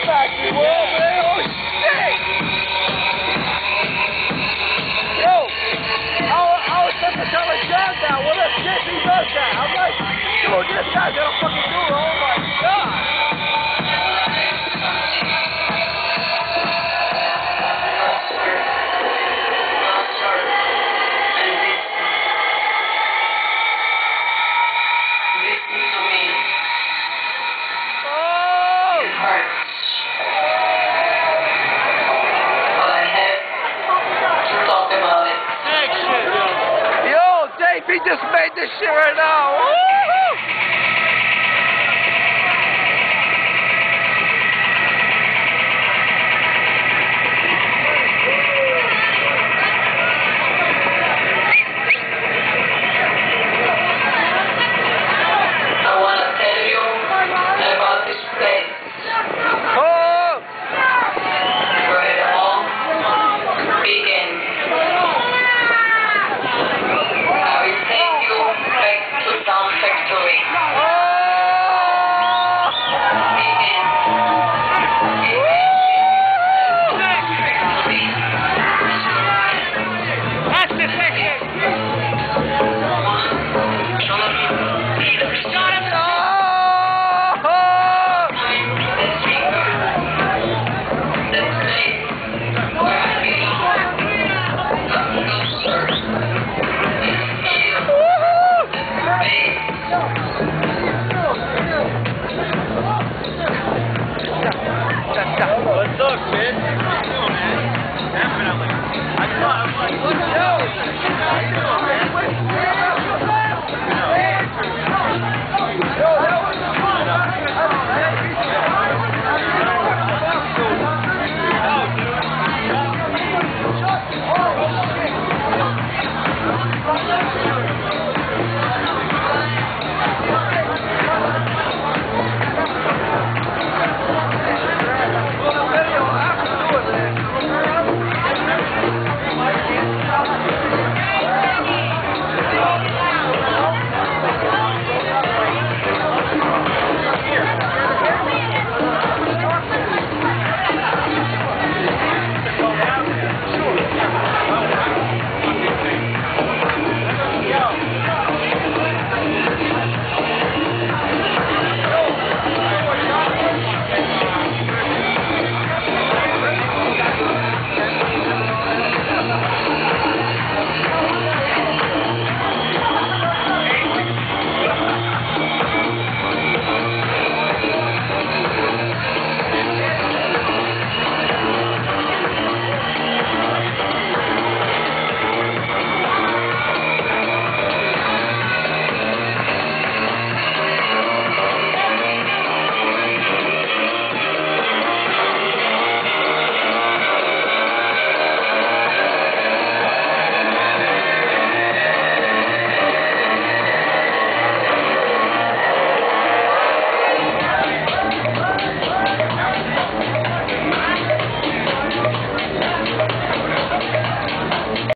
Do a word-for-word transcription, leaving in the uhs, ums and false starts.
factory world, man. Oh, shit! Yo, I was, I was supposed to tell a John that. What if shit he does that? I'm like, dude, this guy's gonna fucking do it. Oh, my God. He just made this shit right now. Woo!